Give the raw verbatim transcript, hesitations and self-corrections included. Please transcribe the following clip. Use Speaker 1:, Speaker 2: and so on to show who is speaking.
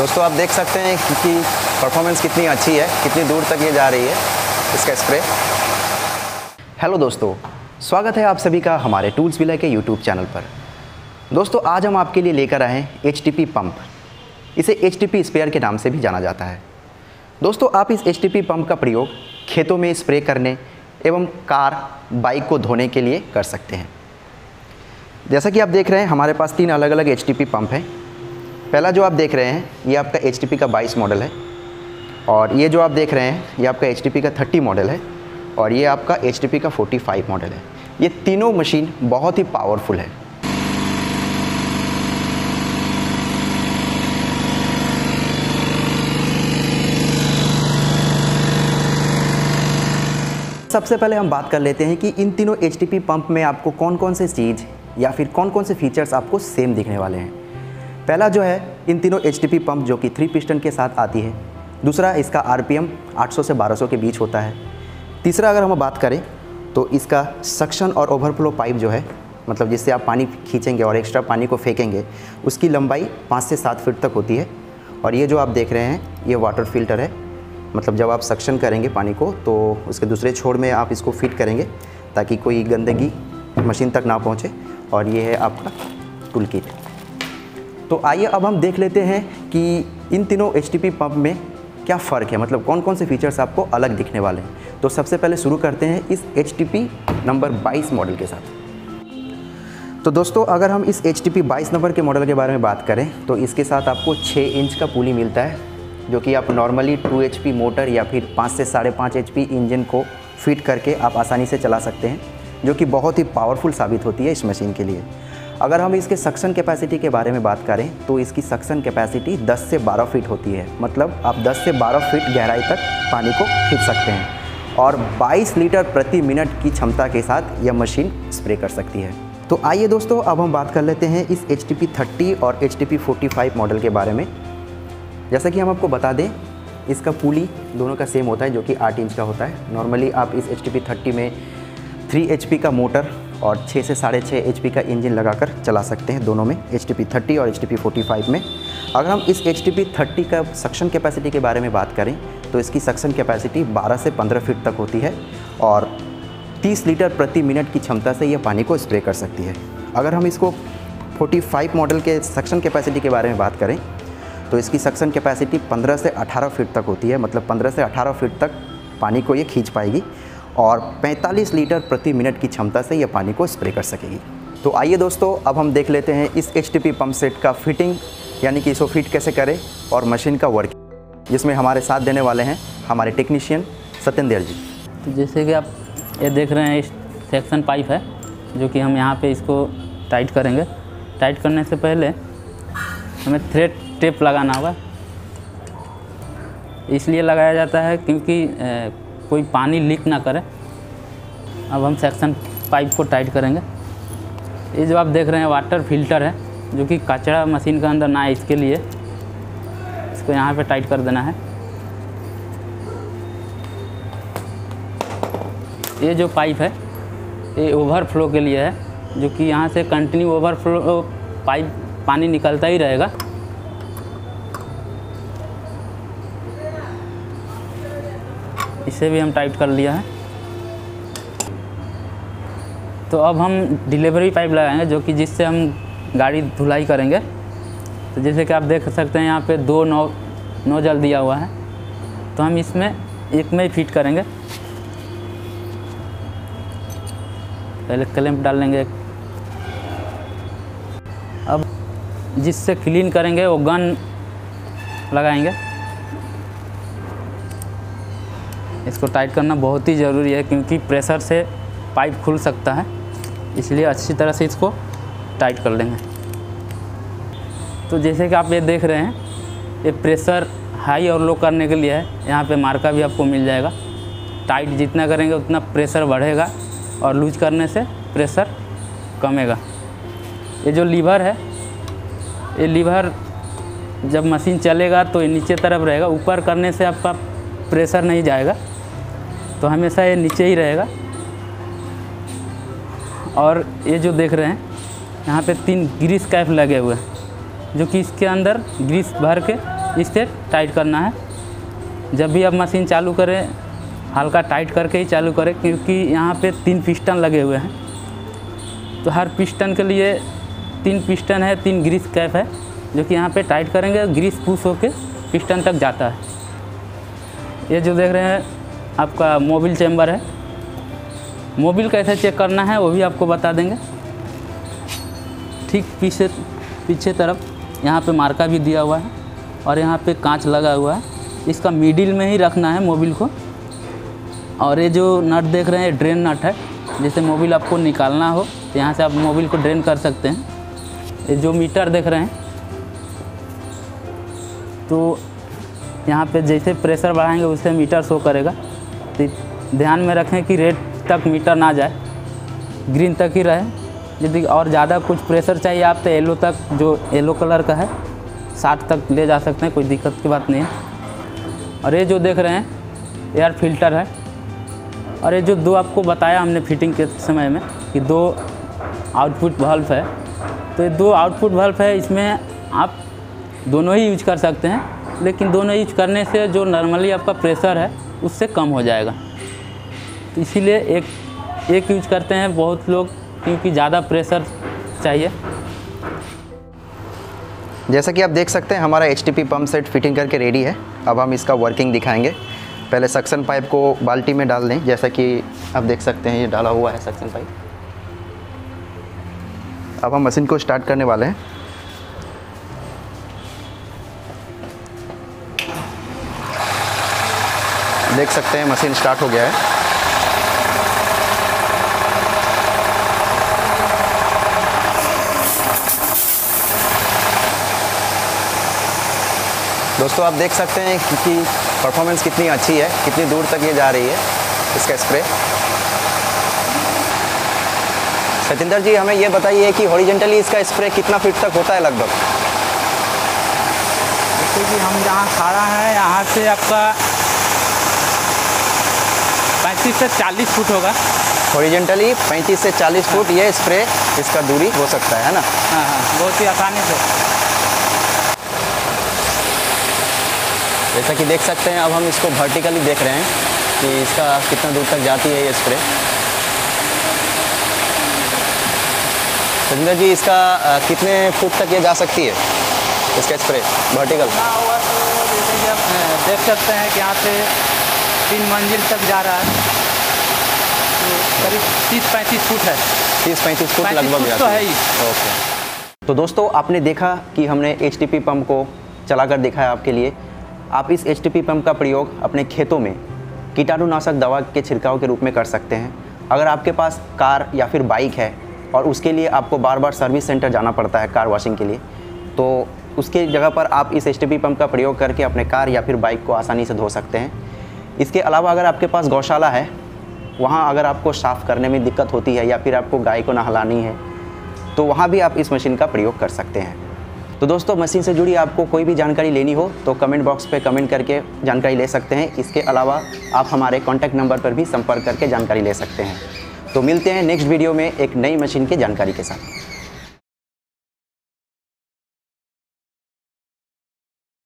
Speaker 1: दोस्तों आप देख सकते हैं कि परफॉर्मेंस कितनी अच्छी है, कितनी दूर तक ये जा रही है इसका स्प्रे। हेलो दोस्तों, स्वागत है आप सभी का हमारे टूल्स विलय के यूट्यूब चैनल पर। दोस्तों आज हम आपके लिए लेकर आए हैं एच टी पी पंप। इसे एच टी पी स्प्रेयर के नाम से भी जाना जाता है। दोस्तों आप इस एच टी पी पंप का प्रयोग खेतों में स्प्रे करने एवं कार बाइक को धोने के लिए कर सकते हैं। जैसा कि आप देख रहे हैं हमारे पास तीन अलग अलग एच टी पी पंप हैं। पहला जो आप देख रहे हैं ये आपका एच टी पी का बाईस मॉडल है, और ये जो आप देख रहे हैं ये आपका एच टी पी का तीस मॉडल है, और ये आपका एच टी पी का पैंतालीस मॉडल है। ये तीनों मशीन बहुत ही पावरफुल है। सबसे पहले हम बात कर लेते हैं कि इन तीनों एच टी पी पंप में आपको कौन कौन से चीज़ या फिर कौन कौन से फीचर्स आपको सेम दिखने वाले हैं। पहला जो है इन तीनों एच टी पी पंप जो कि थ्री पिस्टन के साथ आती है। दूसरा इसका आर पी एम आठ सौ से बारह सौ के बीच होता है। तीसरा अगर हम बात करें तो इसका सक्शन और ओवरफ्लो पाइप जो है, मतलब जिससे आप पानी खींचेंगे और एक्स्ट्रा पानी को फेंकेंगे, उसकी लंबाई पाँच से सात फीट तक होती है। और ये जो आप देख रहे हैं ये वाटर फिल्टर है, मतलब जब आप सक्शन करेंगे पानी को तो उसके दूसरे छोर में आप इसको फिट करेंगे ताकि कोई गंदगी मशीन तक ना पहुंचे। और ये है आपका टूल किट। तो आइए अब हम देख लेते हैं कि इन तीनों एच टी पी पंप में क्या फ़र्क है, मतलब कौन कौन से फीचर्स आपको अलग दिखने वाले हैं। तो सबसे पहले शुरू करते हैं इस एच टी पी नंबर बाईस मॉडल के साथ। तो दोस्तों अगर हम इस एच टी पी बाईस नंबर के मॉडल के बारे में बात करें तो इसके साथ आपको छः इंच का पुली मिलता है, जो कि आप normally two H P motor या फिर पाँच से साढ़े पाँच एच पी इंजन को फिट करके आप आसानी से चला सकते हैं, जो कि बहुत ही पावरफुल साबित होती है इस मशीन के लिए। अगर हम इसके सक्शन कैपेसिटी के बारे में बात करें तो इसकी सक्शन कैपेसिटी दस से बारह फीट होती है, मतलब आप दस से बारह फीट गहराई तक पानी को खींच सकते हैं, और बाईस लीटर प्रति मिनट की क्षमता के साथ यह मशीन स्प्रे कर सकती है। तो आइए दोस्तों अब हम बात कर लेते हैं इस एच टी पी तीस और एच टी पी पैंतालीस मॉडल के बारे में। जैसा कि हम आपको बता दें इसका पुली दोनों का सेम होता है, जो कि आठ इंच का होता है। नॉर्मली आप इस एच टी पी तीस में थ्री एच पी का मोटर और छः से साढ़े छः एच पी का इंजन लगाकर चला सकते हैं, दोनों में एच टी पी तीस और एच टी पी पैंतालीस में। अगर हम इस एच टी पी तीस का सक्शन कैपेसिटी के बारे में बात करें तो इसकी सक्शन कैपेसिटी बारह से पंद्रह फीट तक होती है, और तीस लीटर प्रति मिनट की क्षमता से यह पानी को स्प्रे कर सकती है। अगर हम इसको पैंतालीस मॉडल के सक्शन कैपेसिटी के बारे में बात करें तो इसकी सक्शन कैपेसिटी पंद्रह से अठारह फीट तक होती है, मतलब पंद्रह से अठारह फीट तक पानी को ये खींच पाएगी, और पैंतालीस लीटर प्रति मिनट की क्षमता से यह पानी को स्प्रे कर सकेगी। तो आइए दोस्तों अब हम देख लेते हैं इस H T P pump set का फिटिंग, यानी कि इसको फिट कैसे करें, और मशीन का वर्क, जिसमें हमारे साथ देने वाले हैं हमारे टेक्नीशियन सत्येंद्र जी।
Speaker 2: तो जैसे कि आप ये देख रहे हैं सेक्शन पाइप है, जो कि हम यहाँ पे इसको टाइट करेंगे। टाइट करने से पहले हमें थ्रेड टेप लगाना होगा। इसलिए लगाया जाता है क्योंकि ए, कोई पानी लीक ना करे। अब हम सेक्शन पाइप को टाइट करेंगे। ये जो आप देख रहे हैं वाटर फिल्टर है, जो कि कचरा मशीन के अंदर ना आए इसके लिए इसको यहाँ पे टाइट कर देना है। ये जो पाइप है ये ओवरफ्लो के लिए है, जो कि यहाँ से कंटिन्यू ओवरफ्लो पाइप पानी निकलता ही रहेगा। इसे भी हम टाइट कर लिया है। तो अब हम डिलीवरी पाइप लगाएंगे, जो कि जिससे हम गाड़ी धुलाई करेंगे। तो जैसे कि आप देख सकते हैं यहाँ पे दो नौ नोजल दिया हुआ है, तो हम इसमें एक में ही फिट करेंगे। पहले क्लैंप डाल लेंगे। अब जिससे क्लीन करेंगे वो गन लगाएंगे। इसको टाइट करना बहुत ही ज़रूरी है, क्योंकि प्रेशर से पाइप खुल सकता है, इसलिए अच्छी तरह से इसको टाइट कर लेंगे। तो जैसे कि आप ये देख रहे हैं ये प्रेशर हाई और लो करने के लिए है। यहाँ पे मार्का भी आपको मिल जाएगा। टाइट जितना करेंगे उतना प्रेशर बढ़ेगा, और लूज करने से प्रेशर कमेगा। ये जो लीवर है, ये लीवर जब मशीन चलेगा तो ये नीचे तरफ रहेगा। ऊपर करने से आपका प्रेशर नहीं जाएगा, तो हमेशा ये नीचे ही रहेगा। और ये जो देख रहे हैं यहाँ पे तीन ग्रीस कैप लगे हुए हैं, जो कि इसके अंदर ग्रीस भर के इससे टाइट करना है। जब भी आप मशीन चालू करें हल्का टाइट करके ही चालू करें, क्योंकि यहाँ पे तीन पिस्टन लगे हुए हैं। तो हर पिस्टन के लिए तीन पिस्टन है, तीन ग्रीस कैप है, जो कि यहाँ पे टाइट करेंगे ग्रीस पुश होके पिस्टन तक जाता है। ये जो देख रहे हैं आपका मोबिल चेंबर है। मोबिल कैसे चेक करना है वो भी आपको बता देंगे। ठीक पीछे पीछे तरफ यहाँ पे मार्का भी दिया हुआ है और यहाँ पे कांच लगा हुआ है। इसका मिडिल में ही रखना है मोबिल को। और ये जो नट देख रहे हैं ड्रेन नट है। जैसे मोबिल आपको निकालना हो तो यहाँ से आप मोबिल को ड्रेन कर सकते हैं। ये जो मीटर देख रहे हैं, तो यहाँ पे जैसे प्रेशर बढ़ाएंगे उससे मीटर शो करेगा। तो ध्यान में रखें कि रेड तक मीटर ना जाए, ग्रीन तक ही रहे। यदि और ज़्यादा कुछ प्रेशर चाहिए आप तो येलो तक, जो येलो कलर का है साठ तक ले जा सकते हैं, कोई दिक्कत की बात नहीं है। और ये जो देख रहे हैं एयर फिल्टर है। और ये जो दो आपको बताया हमने फिटिंग के समय में कि दो आउटपुट वाल्व है, तो ये दो आउटपुट वाल्व है। इसमें आप दोनों ही यूज कर सकते हैं, लेकिन दोनों यूज करने से जो नॉर्मली आपका प्रेशर है उससे कम हो जाएगा। तो इसीलिए एक एक यूज करते हैं बहुत लोग, क्योंकि ज़्यादा प्रेशर चाहिए।
Speaker 1: जैसा कि आप देख सकते हैं हमारा H T P pump set fitting करके रेडी है। अब हम इसका वर्किंग दिखाएंगे। पहले सक्शन पाइप को बाल्टी में डाल दें, जैसा कि आप देख सकते हैं ये डाला हुआ है सक्शन पाइप। अब हम मशीन को स्टार्ट करने वाले हैं। देख सकते हैं मशीन स्टार्ट हो गया है। दोस्तों आप देख सकते हैं कि परफॉर्मेंस कितनी अच्छी है, कितनी दूर तक ये जा रही है इसका स्प्रे। सचिंदर जी हमें ये बताइए कि हॉरिजेंटली इसका स्प्रे कितना फीट तक होता है लगभग?
Speaker 2: जैसे कि हम जहाँ खड़ा है यहाँ से आपका पैंतीस से चालीस फुट होगा।
Speaker 1: हॉरिजेंटली पैंतीस से चालीस फुट ये स्प्रे इसका दूरी हो सकता है, है ना?
Speaker 2: हाँ हाँ, बहुत ही आसानी से।
Speaker 1: जैसा कि देख सकते हैं अब हम इसको वर्टिकली देख रहे हैं कि इसका कितना दूर तक जाती है ये स्प्रे। सचिंदर जी इसका कितने फुट तक ये जा सकती है इसका स्प्रे वर्टिकल?
Speaker 2: होगा तो जैसे कि आप देख सकते हैं कि यहाँ से तीन मंजिल तक जा रहा है, तो करीब तीस पैंतीस फुट है।
Speaker 1: तीस पैंतीस फुट लगभग
Speaker 2: तो है ही।
Speaker 1: ओके। तो दोस्तों आपने देखा कि हमने एच टी पी पंप को चलाकर दिखाया आपके लिए। आप इस एच टी पी पंप का प्रयोग अपने खेतों में कीटाणुनाशक दवा के छिड़काव के रूप में कर सकते हैं। अगर आपके पास कार या फिर बाइक है और उसके लिए आपको बार बार सर्विस सेंटर जाना पड़ता है कार वॉशिंग के लिए, तो उसके जगह पर आप इस एच टी पी पंप का प्रयोग करके अपने कार या फिर बाइक को आसानी से धो सकते हैं। इसके अलावा अगर आपके पास गौशाला है, वहाँ अगर आपको साफ़ करने में दिक्कत होती है या फिर आपको गाय को नहलानी है, तो वहाँ भी आप इस मशीन का प्रयोग कर सकते हैं। तो दोस्तों मशीन से जुड़ी आपको कोई भी जानकारी लेनी हो तो कमेंट बॉक्स पे कमेंट करके जानकारी ले सकते हैं। इसके अलावा आप हमारे कॉन्टैक्ट नंबर पर भी संपर्क करके जानकारी ले सकते हैं। तो मिलते हैं नेक्स्ट वीडियो में एक नई मशीन की जानकारी के साथ।